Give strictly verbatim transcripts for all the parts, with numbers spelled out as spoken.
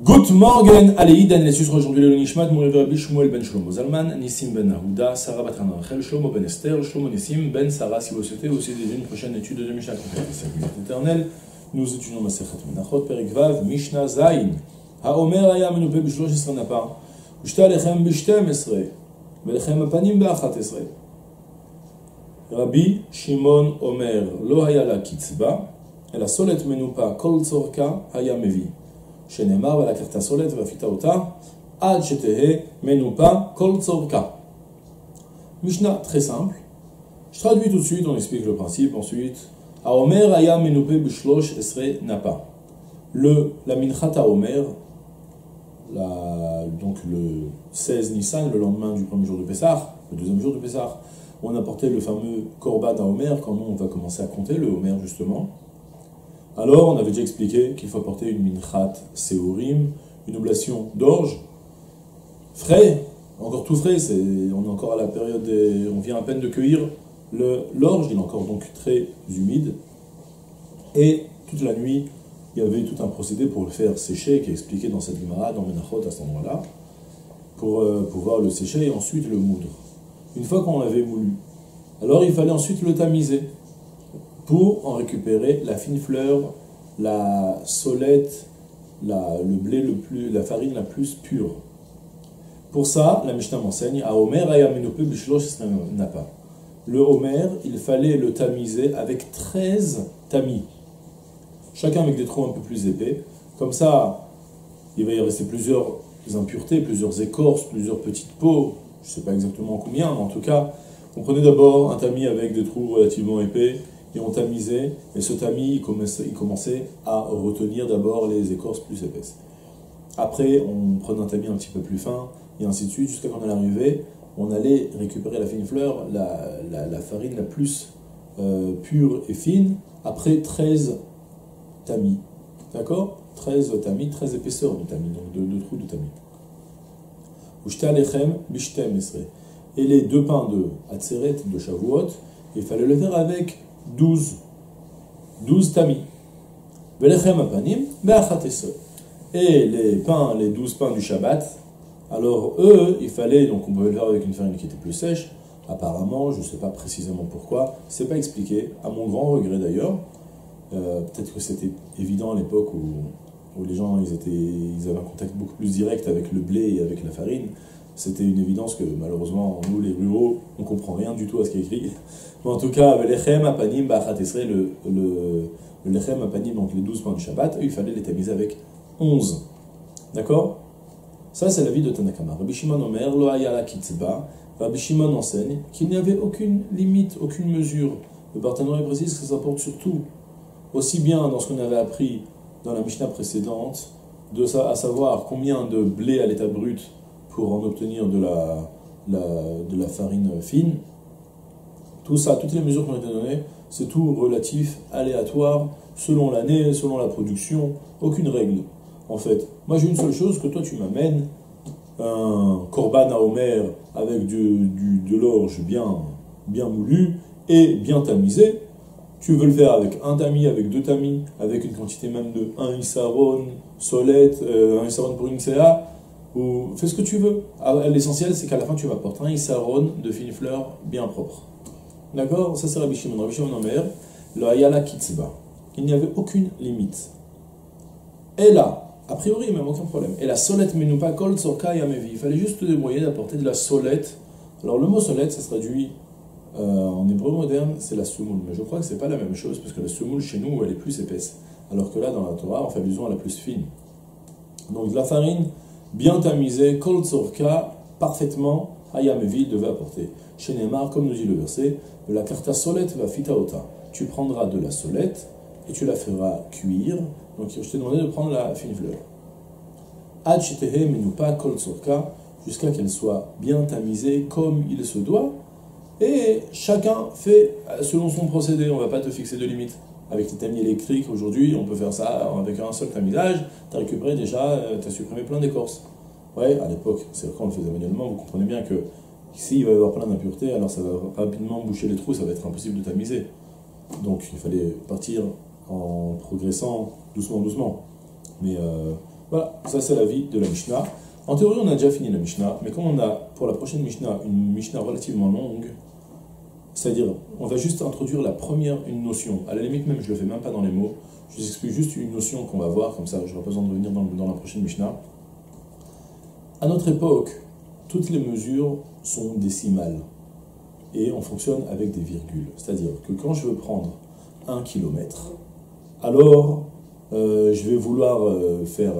Good morgen, Aleïd, Annesus, aujourd'hui le Nishmat, Mouriv Rabbi Shmuel ben Shlomo Zalman, Nissim ben Ahuda, Sarah Batran Rachel, Shlomo ben Esther, Shlomo Nissim ben Sarah, si vous souhaitez aussi des une prochaine étude de Mishnah éternelle, nous étudions Masechet Menachot, Perek Vav, Mishnah Zayin, Haomer Aya Menupe Bishlosh Esra Napa, Ushta Lechem Bishtem Esre, Velechem Apanim Be'achat Esre. Rabbi Shimon Omer, Lo Haya la Kitzba, Ela Solet Menupa Kol Tzorka Haya Mevi. שנאמר ולקחת סולת ואפית אותה עד שתהה מנופה כל צורכה. Mishnah très simple. Je traduis tout de suite, on explique le principe ensuite. Haomer aya menupe bishlosh esre napa. Le, la minchat Haomer, la, donc le seize Nissan, le lendemain du premier jour de Pessah, le deuxième jour de Pessah, où on apportait le fameux korban Haomer, quand on va commencer à compter le Homer justement. Alors, on avait déjà expliqué qu'il faut apporter une minchat seorim, une oblation d'orge, frais, encore tout frais, c'est, on est encore à la période, des, on vient à peine de cueillir le, l'orge, il est encore donc très humide, et toute la nuit, il y avait tout un procédé pour le faire sécher, qui est expliqué dans cette Gemara, dans Menachot, à cet endroit-là, pour euh, pouvoir le sécher et ensuite le moudre. Une fois qu'on l'avait moulu, alors il fallait ensuite le tamiser, pour en récupérer la fine fleur, la solette, la, le blé le plus, la farine la plus pure. Pour ça, la Mishnah m'enseigne, à Homer aya menupe bishlosh esra napa. Le Homer, il fallait le tamiser avec treize tamis, chacun avec des trous un peu plus épais. Comme ça, il va y rester plusieurs impuretés, plusieurs écorces, plusieurs petites peaux, je ne sais pas exactement combien, mais en tout cas, on prenait d'abord un tamis avec des trous relativement épais, et on tamisait, et ce tamis, il commençait, il commençait à retenir d'abord les écorces plus épaisses. Après, on prenait un tamis un petit peu plus fin, et ainsi de suite, jusqu'à quand on arrivait, on allait récupérer la fine fleur, la, la, la farine la plus euh, pure et fine, après treize tamis. D'accord? treize tamis, treize épaisseurs de tamis, donc deux de trous de tamis. Ushta lechem bishtem esre. Et les deux pains de Atzeret, de Shavuot, il fallait le faire avec douze, douze tamis. Velechem apanim be'achat esre. Et les pains, les douze pains du Shabbat, alors eux, il fallait, donc on pouvait le faire avec une farine qui était plus sèche, apparemment, je ne sais pas précisément pourquoi, c'est pas expliqué, à mon grand regret d'ailleurs, euh, peut-être que c'était évident à l'époque où, où les gens, ils, étaient, ils avaient un contact beaucoup plus direct avec le blé et avec la farine. C'était une évidence que malheureusement, nous les ruraux, on ne comprend rien du tout à ce qui est écrit. Mais en tout cas, lechem apanim ba'achat esrei, le, le, le lechem apanim, donc les douze pains du Shabbat, il fallait les tamiser avec onze. D'accord? Ça, c'est l'avis de Tanakama. Rabbi Shimon Omer, lo haya la kitzba. Rabbi Shimon enseigne qu'il n'y avait aucune limite, aucune mesure. Le partenariat précise que ça porte sur tout. Aussi bien dans ce qu'on avait appris dans la Mishnah précédente, de ça, à savoir combien de blé à l'état brut pour en obtenir de la, la, de la farine fine. Tout ça, toutes les mesures qui ont été données, c'est tout relatif, aléatoire, selon l'année, selon la production, aucune règle. En fait, moi j'ai une seule chose, que toi tu m'amènes un korban Haomer avec du, du, de l'orge bien, bien moulu et bien tamisé. Tu veux le faire avec un tamis, avec deux tamis, avec une quantité même de un issaron, solette, euh, un issaron pour une séa, ou fais ce que tu veux. L'essentiel, c'est qu'à la fin, tu m'apportes un issaron de fine fleur bien propre. D'accord? Ça, c'est Rabbi Shimon. Rabbi Shimon Omer, le hayala kitzba. Il n'y avait aucune limite. Et là, a priori, même aucun problème. Et la solette menupa kol tzorka yamevi. Il fallait juste te débrouiller d'apporter de la solette. Alors, le mot solette, ça se traduit euh, en hébreu moderne, c'est la soumoul. Mais je crois que c'est pas la même chose, parce que la soumoul, chez nous, elle est plus épaisse. Alors que là, dans la Torah, on fait allusion à la plus fine. Donc, de la farine bien tamisée, kol tzorka, parfaitement, hayamevi devait apporter. Chez Neymar, comme nous dit le verset, la karta solette va fitaota. Tu prendras de la solette et tu la feras cuire. Donc, je t'ai demandé de prendre la fine fleur. Ad shetehe menupa kol tzorka, jusqu'à qu'elle soit bien tamisée comme il se doit. Et chacun fait selon son procédé. On ne va pas te fixer de limite. Avec les tamis électriques, aujourd'hui, on peut faire ça avec un seul tamisage. Tu as récupéré déjà, tu as supprimé plein d'écorces. Ouais, à l'époque, c'est quand on le faisait manuellement, vous comprenez bien que ici, il va y avoir plein d'impuretés, alors ça va rapidement boucher les trous, ça va être impossible de tamiser. Donc, il fallait partir en progressant doucement, doucement. Mais euh, Voilà, ça c'est l'avis de la Mishnah. En théorie, on a déjà fini la Mishnah, mais comme on a pour la prochaine Mishnah une Mishnah relativement longue, c'est-à-dire, on va juste introduire la première, une notion. À la limite même, je le fais même pas dans les mots, je vous explique juste une notion qu'on va voir, comme ça, je n'aurai pas besoin de revenir dans, dans la prochaine Mishnah. À notre époque, toutes les mesures sont décimales et on fonctionne avec des virgules. C'est-à-dire que quand je veux prendre un kilomètre, alors euh, je vais vouloir euh, faire...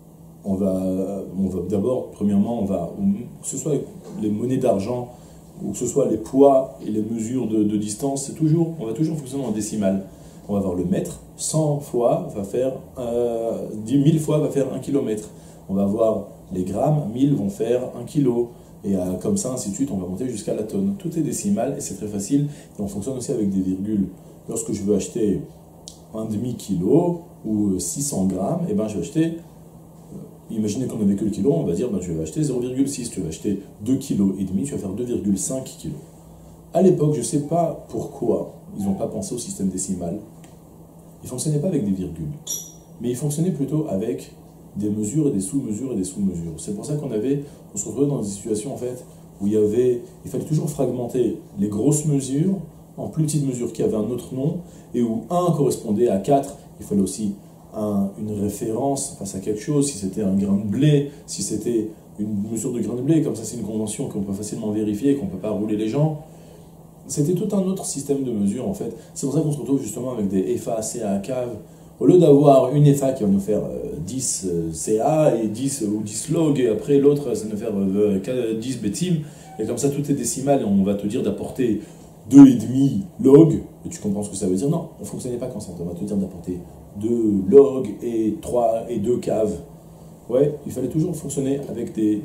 On va, on va d'abord, premièrement, on va, que ce soit les monnaies d'argent, ou que ce soit les poids et les mesures de, de distance, c'est toujours, on va toujours fonctionner en décimale. On va avoir le mètre, cent fois va faire, euh, dix mille fois va faire un kilomètre. On va avoir les grammes, mille vont faire un kilo. Et euh, comme ça, ainsi de suite, on va monter jusqu'à la tonne. Tout est décimal et c'est très facile. Et on fonctionne aussi avec des virgules. Lorsque je veux acheter un demi-kilo ou six cents grammes, et ben je vais acheter... Imaginez qu'on n'avait que le kilo, on va dire ben, tu vas acheter zéro virgule six, tu vas acheter deux virgule cinq kg, tu vas faire deux virgule cinq kg. À l'époque, je ne sais pas pourquoi ils n'ont pas pensé au système décimal. Ils ne fonctionnaient pas avec des virgules, mais ils fonctionnaient plutôt avec des mesures et des sous-mesures et des sous-mesures. C'est pour ça qu'on avait, on se retrouvait dans des situations en fait où il y avait, il fallait toujours fragmenter les grosses mesures en plus petites mesures qui avaient un autre nom et où un correspondait à quatre, il fallait aussi Un, une référence face à quelque chose, si c'était un grain de blé, si c'était une mesure de grain de blé, comme ça c'est une convention qu'on peut facilement vérifier, qu'on ne peut pas rouler les gens. C'était tout un autre système de mesure en fait. C'est pour ça qu'on se retrouve justement avec des F A, C A, C A V. Au lieu d'avoir une F A qui va nous faire euh, dix euh, C A et dix ou dix log, et après l'autre ça va nous faire euh, dix bétim, et comme ça tout est décimal et on va te dire d'apporter deux virgule cinq log, et tu comprends ce que ça veut dire. Non, on ne fonctionnait pas comme ça, on va te dire d'apporter deux log et trois et deux caves. Ouais, il fallait toujours fonctionner avec des...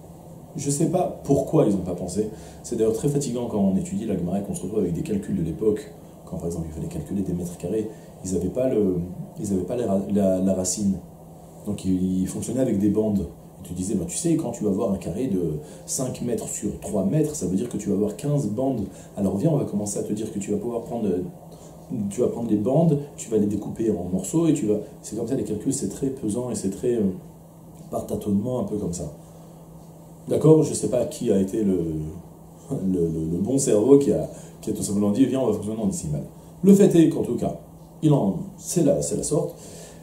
Je ne sais pas pourquoi ils n'ont pas pensé. C'est d'ailleurs très fatigant quand on étudie la Gemara, qu'on se retrouve avec des calculs de l'époque. Quand par exemple il fallait calculer des mètres carrés, ils n'avaient pas, le... ils avaient pas la, la, la racine. Donc ils, ils fonctionnaient avec des bandes. Et tu disais, bah, tu sais, quand tu vas avoir un carré de cinq mètres sur trois mètres, ça veut dire que tu vas avoir quinze bandes. Alors viens, on va commencer à te dire que tu vas pouvoir prendre... Tu vas prendre les bandes, tu vas les découper en morceaux et tu vas... C'est comme ça, les calculs, c'est très pesant et c'est très euh, par tâtonnement, un peu comme ça. D'accord? Je ne sais pas qui a été le, le, le, le bon cerveau qui a, qui a tout simplement dit, viens, on va fonctionner en décimale. Le fait est qu'en tout cas, il en, c'est la, c'est la sorte.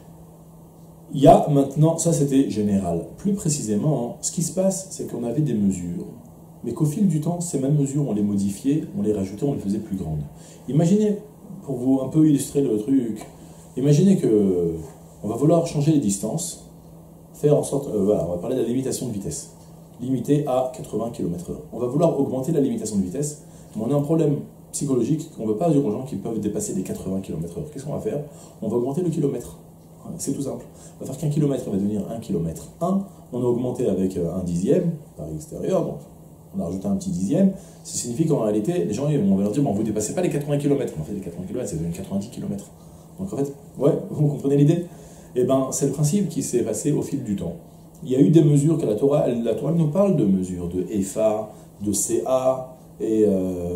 Il y a maintenant, ça c'était général. Plus précisément, ce qui se passe, c'est qu'on avait des mesures, mais qu'au fil du temps, ces mêmes mesures, on les modifiait, on les rajoutait, on les faisait plus grandes. Imaginez, pour vous un peu illustrer le truc, imaginez que on va vouloir changer les distances, faire en sorte, euh, voilà, on va parler de la limitation de vitesse, limitée à quatre-vingts kilomètres heure. On va vouloir augmenter la limitation de vitesse, mais on a un problème psychologique qu'on ne veut pas dire aux gens qui peuvent dépasser les quatre-vingts kilomètres heure. Qu'est-ce qu'on va faire? On va augmenter le kilomètre. C'est tout simple. On va faire qu'un kilomètre, il va devenir un kilomètre un. On a augmenté avec un dixième par l'extérieur, donc on a rajouté un petit dixième. Ça signifie qu'en réalité, les gens, on va leur dire, bon, vous ne dépassez pas les quatre-vingts kilomètres. En fait, les quatre-vingts kilomètres, c'est devenu quatre-vingt-dix kilomètres. Donc en fait, ouais, vous comprenez l'idée? Eh bien, c'est le principe qui s'est passé au fil du temps. Il y a eu des mesures que la Torah, la Torah nous parle de mesures, de F A, de C A, et euh,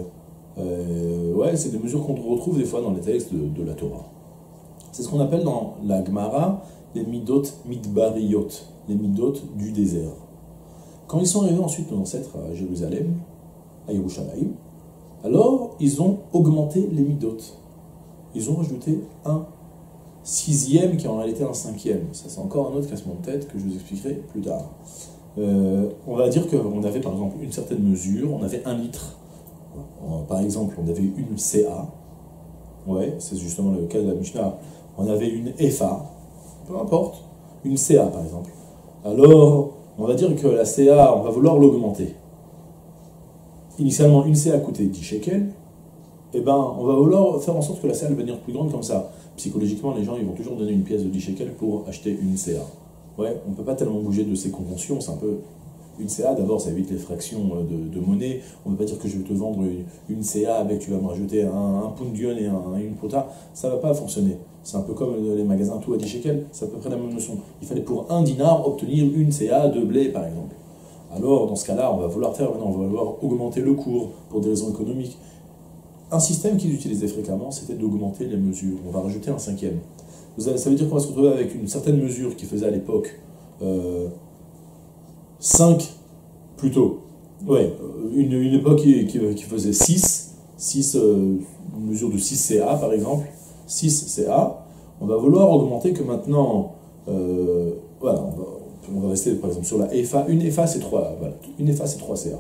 euh, ouais, c'est des mesures qu'on retrouve des fois dans les textes de, de la Torah. C'est ce qu'on appelle dans la Gemara les midot midbariyot, les midot du désert. Quand ils sont arrivés ensuite, nos ancêtres, à Jérusalem, à Yerushalayim, alors ils ont augmenté les midot. Ils ont rajouté un sixième qui est en réalité un cinquième. Ça, c'est encore un autre cassement de tête que je vous expliquerai plus tard. Euh, on va dire qu'on avait par exemple une certaine mesure, on avait un litre. Par exemple, on avait une C A. Ouais, c'est justement le cas de la Mishnah. On avait une F A, peu importe, une C A par exemple. Alors, on va dire que la C A, on va vouloir l'augmenter. Initialement, une C A coûtait dix shekels. Eh ben, on va vouloir faire en sorte que la C A va devenir plus grande comme ça. Psychologiquement, les gens ils vont toujours donner une pièce de dix shekels pour acheter une C A. Ouais, on ne peut pas tellement bouger de ces conventions, c'est un peu... Une C A, d'abord, ça évite les fractions de, de monnaie. On ne peut pas dire que je vais te vendre une, une C A avec, tu vas me rajouter un, un pundion et un, une pota. Ça ne va pas fonctionner. C'est un peu comme les magasins tout à dix shekels. C'est à peu près la même notion. Il fallait pour un dinar obtenir une C A de blé, par exemple. Alors, dans ce cas-là, on va vouloir faire, maintenant, on va vouloir augmenter le cours pour des raisons économiques. Un système qu'ils utilisaient fréquemment, c'était d'augmenter les mesures. On va rajouter un cinquième. Ça veut dire qu'on va se retrouver avec une certaine mesure qui faisait à l'époque euh, cinq plutôt. Ouais, une, une époque qui, qui, qui faisait six, six euh, une mesure de six C A par exemple, six C A. On va vouloir augmenter que maintenant, euh, voilà, on va, on va rester par exemple sur la F A. Une F A c'est trois, voilà, une F A c'est trois C A.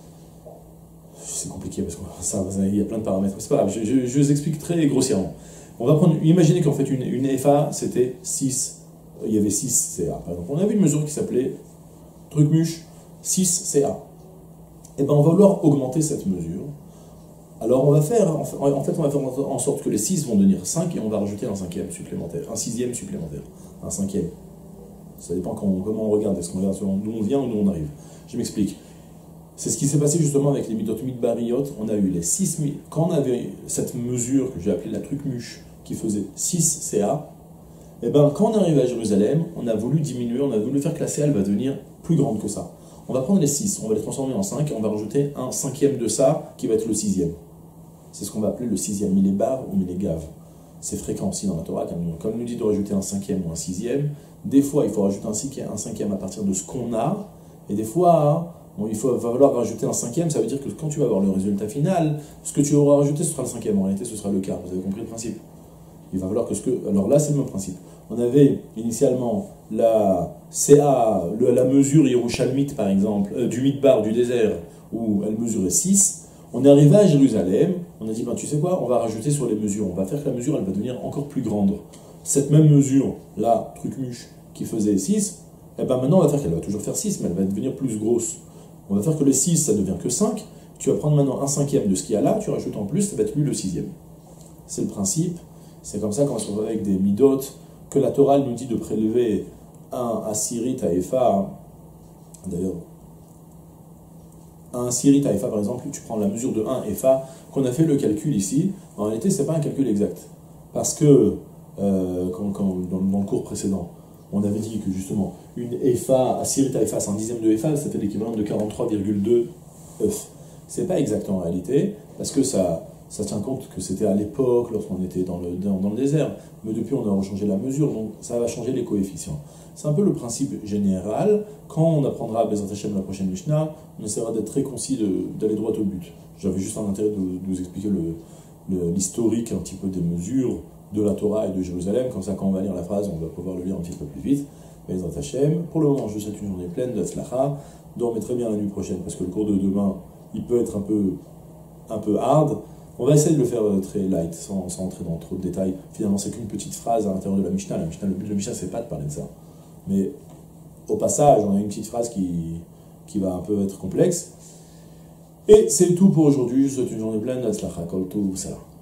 C'est compliqué parce qu'il y a plein de paramètres. C'est pas grave, je, je, je vous explique très grossièrement. On va prendre, imaginez qu'en fait une, une F A c'était six, il y avait six C A. Par exemple, on avait une mesure qui s'appelait truc-muche six C A. Et ben on va vouloir augmenter cette mesure. Alors on va faire, en fait on va faire en sorte que les six vont devenir cinq et on va rajouter un cinquième supplémentaire, un sixième supplémentaire, un cinquième. Ça dépend comment on regarde, est-ce qu'on regarde d'où on vient ou d'où on arrive. Je m'explique. C'est ce qui s'est passé justement avec les midot midbariyot. On a eu les six, quand on avait cette mesure que j'ai appelée la truc-muche qui faisait six C A, et ben quand on arrive à Jérusalem, on a voulu diminuer, on a voulu faire que la C A elle va devenir plus grande que ça. On va prendre les six, on va les transformer en cinq et on va rajouter un cinquième de ça qui va être le sixième. C'est ce qu'on va appeler le sixième millébar ou millégav. C'est fréquent aussi dans la Torah, comme on nous dit de rajouter un cinquième ou un sixième. Des fois, il faut rajouter un cinquième à partir de ce qu'on a, et des fois, bon, il faut, va falloir rajouter un cinquième, ça veut dire que quand tu vas avoir le résultat final, ce que tu auras rajouté, ce sera le cinquième. En réalité, ce sera le quart. Vous avez compris le principe? Il va falloir que ce que... Alors là, c'est le même principe. On avait initialement la C A, le, la mesure Yerushalmite, par exemple, euh, du Midbar, du désert, où elle mesurait six. On est arrivé à Jérusalem, on a dit, ben, tu sais quoi, on va rajouter sur les mesures, on va faire que la mesure, elle va devenir encore plus grande. Cette même mesure, là, truc-muche, qui faisait six, et ben maintenant, on va faire qu'elle va toujours faire six, mais elle va devenir plus grosse. On va faire que le six, ça devient que cinq. Tu vas prendre maintenant un cinquième de ce qu'il y a là, tu rajoutes en plus, ça va être lui le sixième. C'est le principe. C'est comme ça qu'on va se retrouver avec des midot, que la Torah nous dit de prélever un assyrit à Epha. D'ailleurs, un assyrit à Epha, par exemple, tu prends la mesure de un Epha, qu'on a fait le calcul ici. En réalité, ce n'est pas un calcul exact. Parce que, euh, quand, quand, dans, dans le cours précédent, on avait dit que justement, une Epha, assyrit à Epha, c'est un dixième de Epha, ça fait l'équivalent de quarante-trois virgule deux œufs. Ce n'est pas exact en réalité, parce que ça... Ça tient compte que c'était à l'époque, lorsqu'on était dans le, dans, dans le désert. Mais depuis, on a rechangé la mesure, donc ça va changer les coefficients. C'est un peu le principe général. Quand on apprendra à Bezrat Hashem la prochaine Mishnah, on essaiera d'être très concis, d'aller droit au but. J'avais juste un intérêt de, de vous expliquer l'historique un petit peu des mesures de la Torah et de Jérusalem. Comme ça, quand on va lire la phrase, on va pouvoir le lire un petit peu plus vite. Bezrat Hashem. Pour le moment, je vous souhaite une journée pleine de Tzlacha. Dormez très bien la nuit prochaine, parce que le cours de demain, il peut être un peu, un peu hard. On va essayer de le faire très light, sans, sans entrer dans trop de détails. Finalement, c'est qu'une petite phrase à l'intérieur de la Mishnah. La Mishnah, le but de la Mishnah, c'est pas de parler de ça. Mais au passage, on a une petite phrase qui, qui va un peu être complexe. Et c'est tout pour aujourd'hui. Je vous souhaite une journée pleine. Hatzlacha, kol tov, salam.